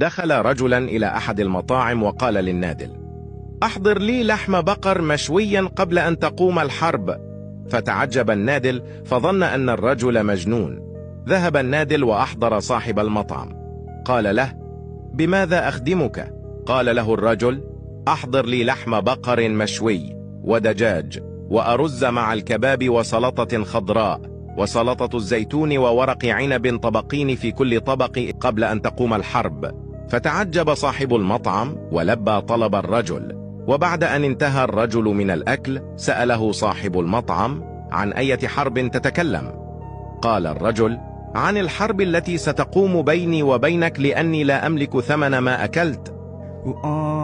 دخل رجلا إلى أحد المطاعم وقال للنادل: أحضر لي لحم بقر مشويا قبل أن تقوم الحرب. فتعجب النادل فظن أن الرجل مجنون. ذهب النادل وأحضر صاحب المطعم. قال له: بماذا أخدمك؟ قال له الرجل: أحضر لي لحم بقر مشوي ودجاج وأرز مع الكباب وسلطة خضراء وسلطة الزيتون وورق عنب طبقين في كل طبق قبل أن تقوم الحرب. فتعجب صاحب المطعم ولبى طلب الرجل. وبعد أن انتهى الرجل من الأكل سأله صاحب المطعم: عن أي حرب تتكلم؟ قال الرجل: عن الحرب التي ستقوم بيني وبينك لأني لا أملك ثمن ما أكلت.